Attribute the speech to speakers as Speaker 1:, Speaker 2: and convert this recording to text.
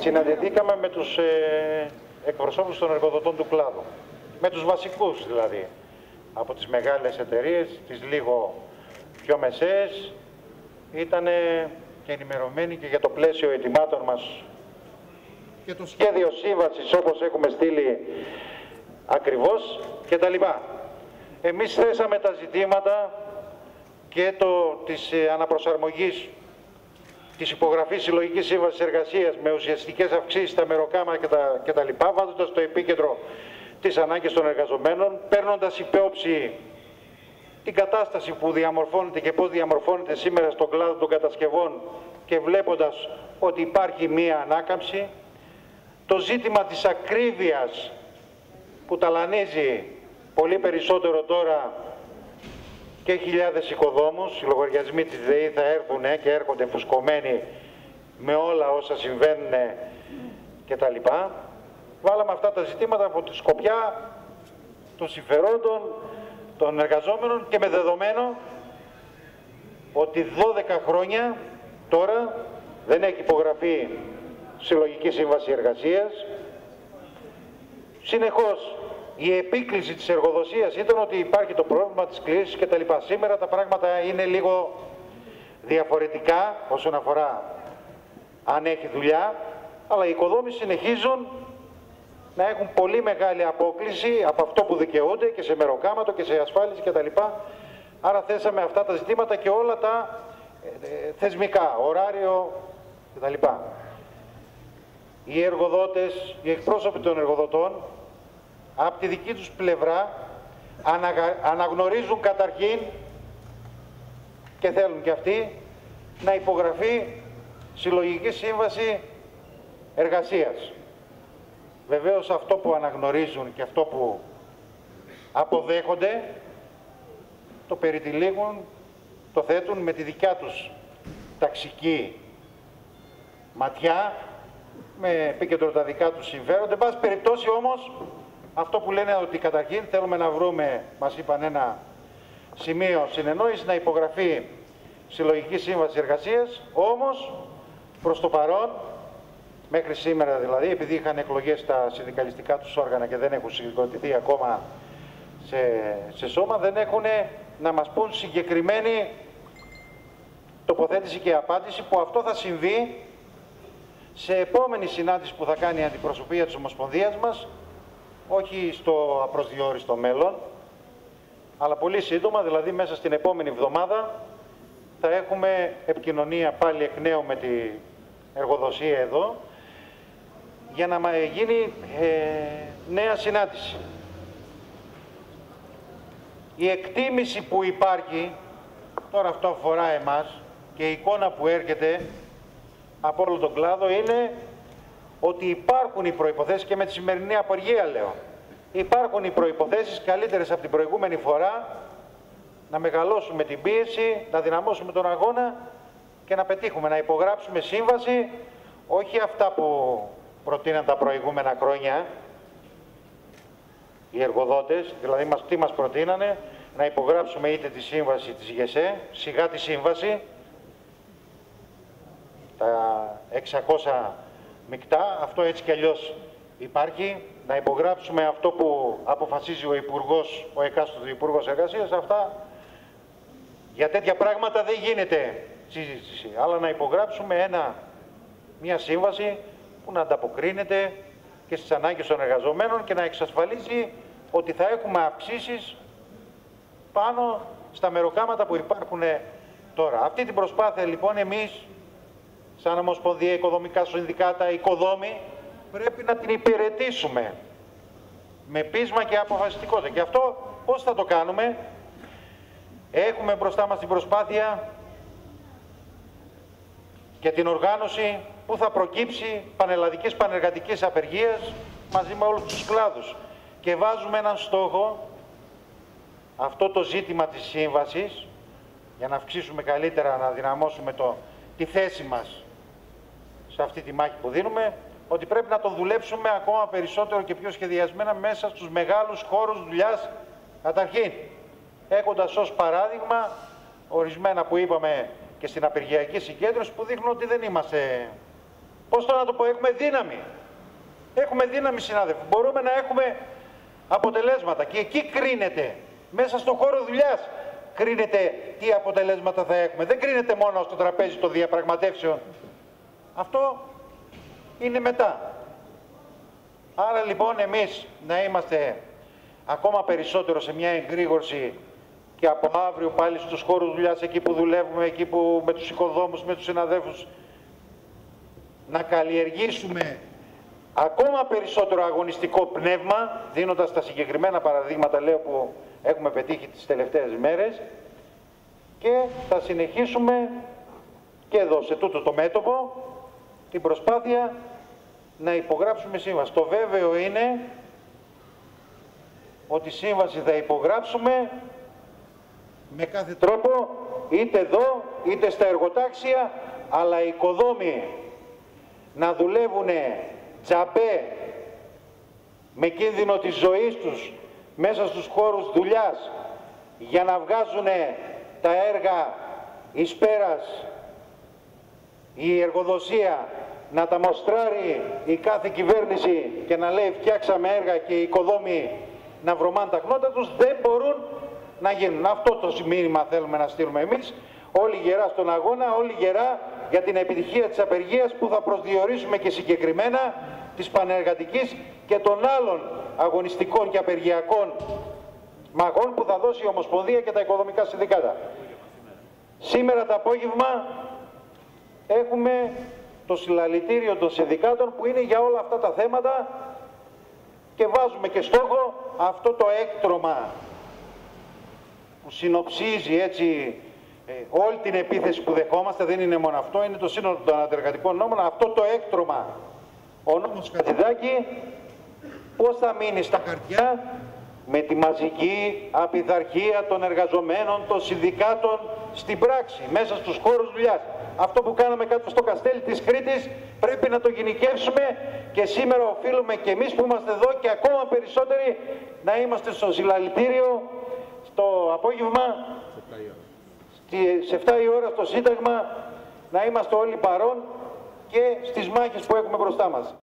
Speaker 1: συναντηθήκαμε με τους εκπροσώπους των εργοδοτών του κλάδου. Με τους βασικούς δηλαδή. Από τις μεγάλες εταιρείες, τις λίγο πιο μεσαίες, ήταν και ενημερωμένοι και για το πλαίσιο ετοιμάτων μας και το σχέδιο σύμβασης όπως έχουμε στείλει ακριβώς και τα λοιπά. Εμείς θέσαμε τα ζητήματα και της αναπροσαρμογής της υπογραφής συλλογικής σύμβασης εργασίας με ουσιαστικές αυξήσεις στα μεροκάμα και τα λοιπά, βάζοντας στο επίκεντρο τις ανάγκες των εργαζομένων, παίρνοντας υπόψη την κατάσταση που διαμορφώνεται και πώς διαμορφώνεται σήμερα στον κλάδο των κατασκευών και βλέποντας ότι υπάρχει μία ανάκαμψη, το ζήτημα της ακρίβειας που ταλανίζει πολύ περισσότερο τώρα και χιλιάδες οικοδόμους, οι λογαριασμοί της ΔΕΗ θα έρθουν και έρχονται φουσκωμένοι με όλα όσα συμβαίνουν και τα λοιπά. Βάλαμε αυτά τα ζητήματα από τη σκοπιά των συμφερόντων, των εργαζόμενων και με δεδομένο ότι 12 χρόνια τώρα δεν έχει υπογραφεί συλλογική σύμβαση εργασίας. Συνεχώς η επίκληση της εργοδοσίας ήταν ότι υπάρχει το πρόβλημα της κλήρησης και τα λοιπά. Σήμερα τα πράγματα είναι λίγο διαφορετικά όσον αφορά αν έχει δουλειά, αλλά οι οικοδόμοι συνεχίζουν να έχουν πολύ μεγάλη απόκληση από αυτό που δικαιούνται και σε μεροκάματο και σε ασφάλιση κτλ. Άρα θέσαμε αυτά τα ζητήματα και όλα τα θεσμικά, ωράριο κτλ. Οι εργοδότες, οι εκπρόσωποι των εργοδοτών, από τη δική τους πλευρά αναγνωρίζουν καταρχήν και θέλουν και αυτοί να υπογραφεί συλλογική σύμβαση εργασίας. Βεβαίως αυτό που αναγνωρίζουν και αυτό που αποδέχονται το περιτυλίγουν, το θέτουν με τη δικιά τους ταξική ματιά, με επίκεντρο τα δικά τους συμφέροντα. Εν πάση περιπτώσει όμως, αυτό που λένε ότι καταρχήν θέλουμε να βρούμε, μας είπαν, ένα σημείο συνεννόησης να υπογραφεί συλλογική σύμβαση εργασίας, όμως προς το παρόν, μέχρι σήμερα δηλαδή, επειδή είχαν εκλογές στα συνδικαλιστικά τους όργανα και δεν έχουν συγκροτηθεί ακόμα σε σώμα, δεν έχουν να μας πούν συγκεκριμένη τοποθέτηση και απάντηση, που αυτό θα συμβεί σε επόμενη συνάντηση που θα κάνει η αντιπροσωπεία της Ομοσπονδίας μας, όχι στο απροσδιόριστο μέλλον, αλλά πολύ σύντομα, δηλαδή μέσα στην επόμενη εβδομάδα, θα έχουμε επικοινωνία πάλι εκ νέου με την εργοδοσία εδώ, για να γίνει νέα συνάντηση. Η εκτίμηση που υπάρχει, τώρα αυτό αφορά εμάς, και η εικόνα που έρχεται από όλο τον κλάδο είναι ότι υπάρχουν οι προϋποθέσεις, και με τη σημερινή απεργία λέω, υπάρχουν οι προϋποθέσεις καλύτερες από την προηγούμενη φορά να μεγαλώσουμε την πίεση, να δυναμώσουμε τον αγώνα και να πετύχουμε, να υπογράψουμε σύμβαση, όχι αυτά που προτείναν τα προηγούμενα χρόνια οι εργοδότες, δηλαδή τι μας προτείνανε, να υπογράψουμε είτε τη σύμβαση της ΓΕΣΕ, σιγά τη σύμβαση, τα 600 μεικτά, αυτό έτσι κι αλλιώς υπάρχει, να υπογράψουμε αυτό που αποφασίζει ο Υπουργός, ο εκάστοτε Υπουργός Εργασίας, αυτά για τέτοια πράγματα δεν γίνεται συζήτηση, αλλά να υπογράψουμε μια σύμβαση που να ανταποκρίνεται και στις ανάγκες των εργαζομένων και να εξασφαλίζει ότι θα έχουμε αυξήσεις πάνω στα μεροκάματα που υπάρχουν τώρα. Αυτή την προσπάθεια λοιπόν εμείς, σαν Ομοσπονδία Οικοδομικά Συνδικάτα, οικοδόμοι, πρέπει να την υπηρετήσουμε με πείσμα και αποφασιστικότητα. Και αυτό πώς θα το κάνουμε? Έχουμε μπροστά μας την προσπάθεια και την οργάνωση που θα προκύψει πανελλαδικής πανεργατικής απεργίας μαζί με όλους τους κλάδους. Και βάζουμε έναν στόχο, αυτό το ζήτημα της σύμβασης, για να αυξήσουμε καλύτερα, να δυναμώσουμε τη θέση μας σε αυτή τη μάχη που δίνουμε, ότι πρέπει να το δουλέψουμε ακόμα περισσότερο και πιο σχεδιασμένα μέσα στους μεγάλους χώρους δουλειάς καταρχήν. Έχοντας ως παράδειγμα ορισμένα που είπαμε και στην απεργιακή συγκέντρωση, που δείχνουν ότι δεν είμαστε πώς το να το πω, έχουμε δύναμη. Έχουμε δύναμη, συνάδελφοι. Μπορούμε να έχουμε αποτελέσματα και εκεί κρίνεται, μέσα στον χώρο δουλειάς, κρίνεται τι αποτελέσματα θα έχουμε. Δεν κρίνεται μόνο στο τραπέζι των διαπραγματεύσεων. Αυτό είναι μετά. Άρα λοιπόν εμείς να είμαστε ακόμα περισσότερο σε μια εγρήγορση και από αύριο πάλι στους χώρους δουλειάς, εκεί που δουλεύουμε, εκεί που με τους οικοδόμους, με τους συναδέλφους, να καλλιεργήσουμε ακόμα περισσότερο αγωνιστικό πνεύμα, δίνοντας τα συγκεκριμένα παραδείγματα, λέω, που έχουμε πετύχει τις τελευταίες μέρες, και θα συνεχίσουμε και εδώ, σε τούτο το μέτωπο, την προσπάθεια να υπογράψουμε σύμβαση. Το βέβαιο είναι ότι σύμβαση θα υπογράψουμε με κάθε τρόπο, είτε εδώ, είτε στα εργοτάξια, αλλά οι οικοδόμοι να δουλεύουν τζαμπέ, με κίνδυνο της ζωής τους, μέσα στους χώρους δουλειάς, για να βγάζουν τα έργα εις πέρας, η εργοδοσία να τα μοστράρει η κάθε κυβέρνηση και να λέει φτιάξαμε έργα και οι οικοδόμοι να βρωμάνε τα χνότα τους, δεν μπορούν να γίνουν. Αυτό το μήνυμα θέλουμε να στείλουμε εμείς, όλοι γερά στον αγώνα, όλοι γερά για την επιτυχία της απεργίας, που θα προσδιορίσουμε και συγκεκριμένα της πανεργατικής και των άλλων αγωνιστικών και απεργιακών μαχών που θα δώσει η Ομοσπονδία και τα οικοδομικά συνδικάτα. Σήμερα το απόγευμα έχουμε το συλλαλητήριο των συνδικάτων που είναι για όλα αυτά τα θέματα και βάζουμε και στόχο αυτό το έκτρωμα που συνοψίζει έτσι όλη την επίθεση που δεχόμαστε. Δεν είναι μόνο αυτό, είναι το σύνολο των αντεργατικών νόμων. Αυτό το έκτρωμα, ο νόμος Χατζηδάκη, πώς θα μείνει στα χαρτιά, με τη μαζική απειθαρχία των εργαζομένων, των συνδικάτων στην πράξη, μέσα στους χώρους δουλειάς. Αυτό που κάναμε κάτω στο Καστέλι της Κρήτης πρέπει να το γενικεύσουμε και σήμερα οφείλουμε και εμείς που είμαστε εδώ και ακόμα περισσότεροι να είμαστε στο συλλαλητήριο στο απόγευμα, σε 7 η ώρα στο Σύνταγμα, να είμαστε όλοι παρόν και στις μάχες που έχουμε μπροστά μας.